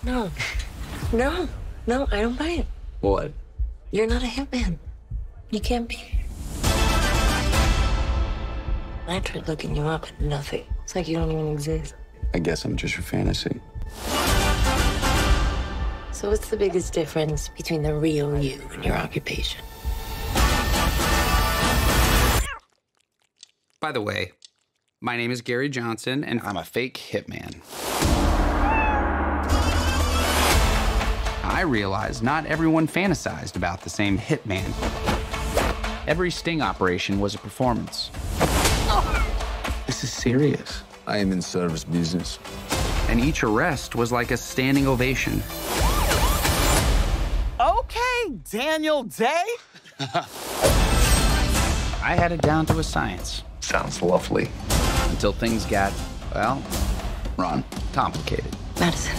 No. No. No, I don't buy it. What? You're not a hitman. You can't be. I tried looking you up and nothing. It's like you don't even exist. I guess I'm just your fantasy. So what's the biggest difference between the real you and your occupation? By the way, my name is Gary Johnson, and I'm a fake hitman. I realized not everyone fantasized about the same hitman. Every sting operation was a performance. This is serious. I am in service business. And each arrest was like a standing ovation. Okay, Daniel Day. I had it down to a science. Sounds lovely. Until things got, well, Ron. complicated. Madison.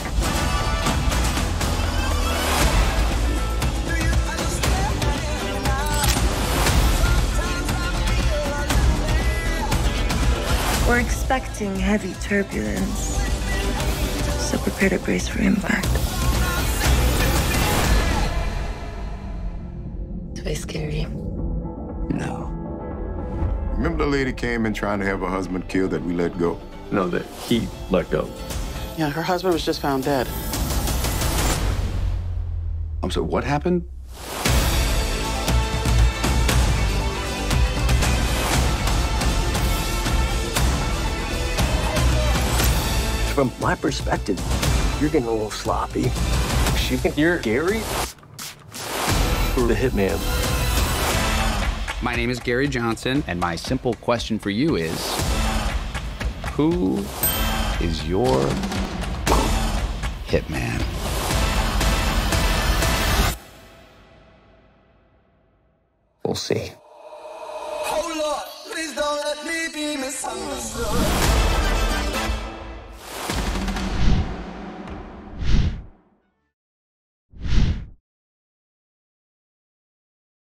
We're expecting heavy turbulence, so prepare to brace for impact. Do I scare you? No. Remember the lady came in trying to have her husband killed that we let go? No, that he let go. Yeah, her husband was just found dead. I'm sorry, what happened? From my perspective, you're getting a little sloppy. You think you're Gary? Or the hitman? My name is Gary Johnson, and my simple question for you is, who is your hitman? We'll see. Oh Lord, please don't let me be misunderstood.